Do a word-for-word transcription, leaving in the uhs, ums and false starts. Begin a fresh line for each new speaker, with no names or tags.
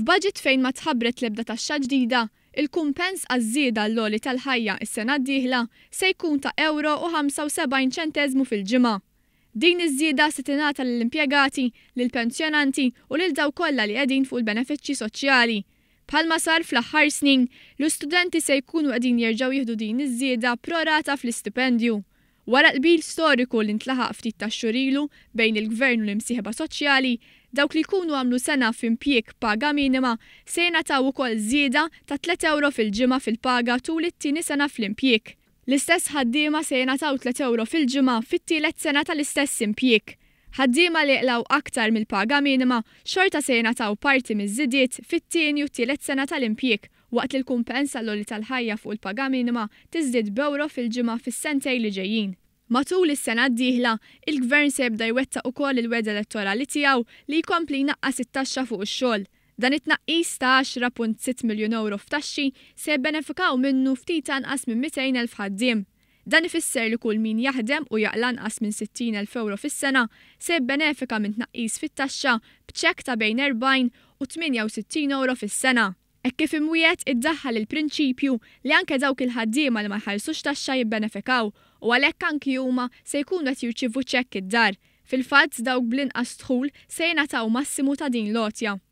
F'budget fejn ma tħabbret l-ebda taxxa ġdida, il-kumpens għaż-żieda l-logħli tal-ħajja is-sena d-dieħla se jkun ta' euro u ħamsa u sebgħin ċenteżmu fil-ġimgħa. Din iż-żieda se tingħata lill-impjegati, lill-pensjonanti u lil dawk kollha li qegħdin fuq il-benefiċċji soċjali. Bħalma sar fl-aħħar snin, l-istudenti se jkunu qegħdin jerġgħu jieħdu din iż-żieda prorata fl-istipendju. Wara qbil storiku li ntlaħaq ftit tax-xhur ilu bejn il-Gvern u l-imsieħba soċjali, dawk li jkunu għamlu sena f'impjieg paga minima se jingħataw ukoll żieda ta' tliet euro fil-ġimgħa fil-paga tul it-tieni sena fl-impjieg. L-istess ħaddiema se jingħataw tliet euro fil-ġimgħa fit-tielet sena tal-istess impjieg. Ħaddiema li jqlaw aktar mill-paga minima xorta se jingħataw parti miż-żidiet fit-tieni u tielet sena tal-impjieg waqt li l-kumpens għall-logħli tal-ħajja fuq il-paga minima tiżdied b'ewro fil-ġimgħa fis-sentejn li ġejjin. Matul is-sena d-dieħla, il-Gvern se jibda jwettaq ukoll il-weda elettorali tiegħu li jkompli jnaqqas it-taxxa fuq ix-xogħol. Dan it-tnaqqis ta' għaxra punt sitt miljun euro f'taxxi se jibbenefikaw minnu ftit anqas minn mitejn elf ħaddiem. Dan ifisser li kull min jaħdem u jaqla anqas minn sittin elf euro fis-sena se jibbenefika minn tnaqqis fit-taxxa b'ċekk ta' bejn erbgħin u tminja u sittin euro fis-sena. Hekk kif imwiet iddaħħal il-prinċipju li anke dawk il-ħaddiema li ma jħallsux taxxa jibbenefikaw u għalhekk anki huma se jkunu qed jirċievu ċekk id-dar. Fil-fatt dawk bl-inqas dħul se jingħataw massimu ta' din l-għotja.